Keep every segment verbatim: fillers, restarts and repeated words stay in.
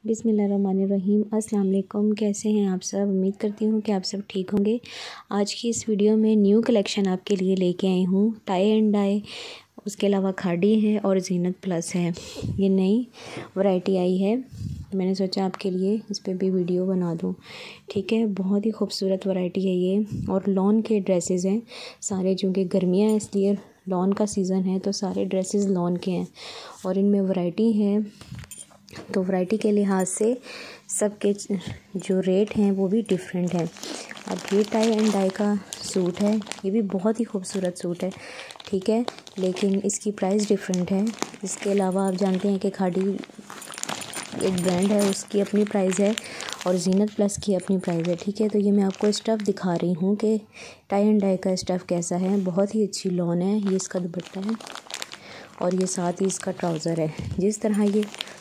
बिस्मिल्लाहिर्रहमानिर्रहीम। अस्सलाम वालेकुम। कैसे हैं आप सब? उम्मीद करती हूँ कि आप सब ठीक होंगे। आज की इस वीडियो में न्यू कलेक्शन आपके लिए लेके आई हूँ। टाई एंड डाई, उसके अलावा खाड़ी है और जीनत प्लस है। ये नई वैरायटी आई है, मैंने सोचा आपके लिए इस पर भी वीडियो बना दूँ। ठीक है, बहुत ही खूबसूरत वैरायटी है ये। और लॉन के ड्रेसेस हैं सारे, चूँकि गर्मियाँ हैं इसलिए लॉन का सीज़न है तो सारे ड्रेसेस लॉन के हैं। और इनमें वैरायटी है तो वैरायटी के लिहाज से सबके जो रेट हैं वो भी डिफरेंट हैं। अब ये टाई एंड डाई का सूट है, ये भी बहुत ही खूबसूरत सूट है। ठीक है, लेकिन इसकी प्राइस डिफरेंट है। इसके अलावा आप जानते हैं कि खाड़ी एक ब्रांड है, उसकी अपनी प्राइस है और जीनत प्लस की अपनी प्राइस है। ठीक है, तो ये मैं आपको स्टफ़ दिखा रही हूँ कि टाई एंड डाई का स्टफ़ कैसा है। बहुत ही अच्छी लॉन है। ये इसका दुपट्टा है और ये साथ ही इसका ट्राउज़र है। जिस तरह ये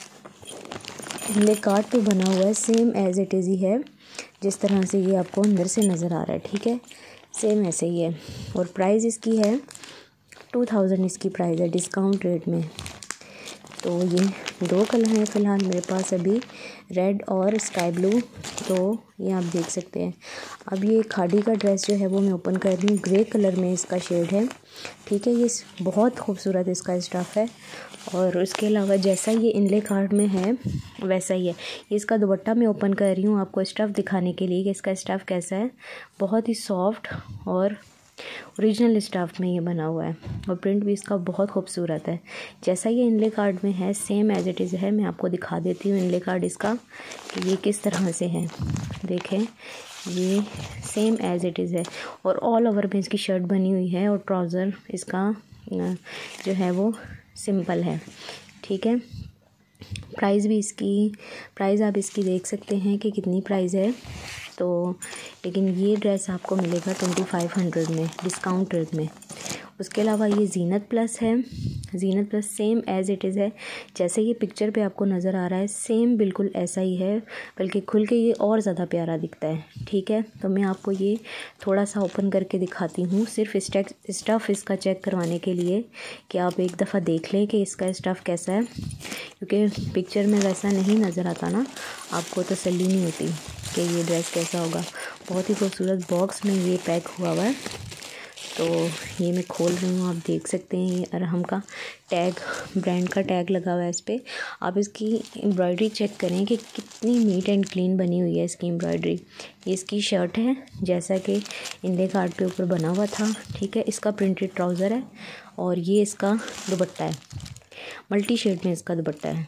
कार्ड पे बना हुआ है सेम एज़ इट इज़ ही है, जिस तरह से ये आपको अंदर से नज़र आ रहा है। ठीक है, सेम ऐसे ही है। और प्राइस इसकी है टू थाउजेंड इसकी प्राइस है डिस्काउंट रेट में। तो ये दो कलर हैं फ़िलहाल मेरे पास अभी, रेड और स्काई ब्लू। तो ये आप देख सकते हैं। अब ये खाड़ी का ड्रेस जो है वो मैं ओपन कर रही हूँ। ग्रे कलर में इसका शेड है। ठीक है, ये बहुत खूबसूरत इसका स्टफ़ है। और उसके अलावा जैसा ये इनले कार्ड में है वैसा ही है। ये इसका दुपट्टा मैं ओपन कर रही हूँ आपको स्टफ़ दिखाने के लिए कि इसका स्टफ़ कैसा है। बहुत ही सॉफ्ट और ओरिजिनल स्टफ़ में ये बना हुआ है और प्रिंट भी इसका बहुत खूबसूरत है। जैसा ये इनले कार्ड में है सेम एज इट इज़ है। मैं आपको दिखा देती हूँ इनले कार्ड इसका कि ये किस तरह से है। देखें, ये सेम एज इट इज़ है और ऑल ओवर में इसकी शर्ट बनी हुई है और ट्राउज़र इसका जो है वो सिंपल है। ठीक है, प्राइस भी इसकी प्राइस आप इसकी देख सकते हैं कि कितनी प्राइस है। तो लेकिन ये ड्रेस आपको मिलेगा ट्वेंटी फाइव हंड्रेड में डिस्काउंट रेट में। उसके अलावा ये जीनत प्लस है। Zeenat plus same as it is है, जैसे ये पिक्चर पे आपको नज़र आ रहा है सेम बिल्कुल ऐसा ही है, बल्कि खुल के ये और ज़्यादा प्यारा दिखता है। ठीक है, तो मैं आपको ये थोड़ा सा ओपन करके दिखाती हूँ, सिर्फ स्टैक स्टफ़ इसका चेक करवाने के लिए कि आप एक दफ़ा देख लें कि इसका स्टफ़ कैसा है, क्योंकि पिक्चर में वैसा नहीं नज़र आता ना, आपको तसल्ली नहीं होती कि ये ड्रेस कैसा होगा। बहुत ही खूबसूरत बॉक्स में ये पैक हुआ हुआ है। तो ये मैं खोल रही हूँ, आप देख सकते हैं। ये अरहम का टैग, ब्रांड का टैग लगा हुआ है इस पर। आप इसकी एम्ब्रॉयडरी चेक करें कि कितनी नीट एंड क्लीन बनी हुई है इसकी एम्ब्रॉयडरी। ये इसकी शर्ट है जैसा कि इंडे कार्ड के ऊपर बना हुआ था। ठीक है, इसका प्रिंटेड ट्राउज़र है और ये इसका दुपट्टा है, मल्टी शेड में इसका दुपट्टा है।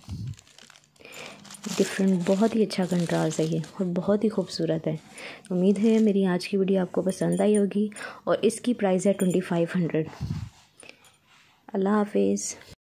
डिफरेंट, बहुत ही अच्छा कंट्रास्ट है ये और बहुत ही खूबसूरत है। उम्मीद है मेरी आज की वीडियो आपको पसंद आई होगी और इसकी प्राइस है ट्वेंटी फाइव हंड्रेड। अल्लाह हाफिज़।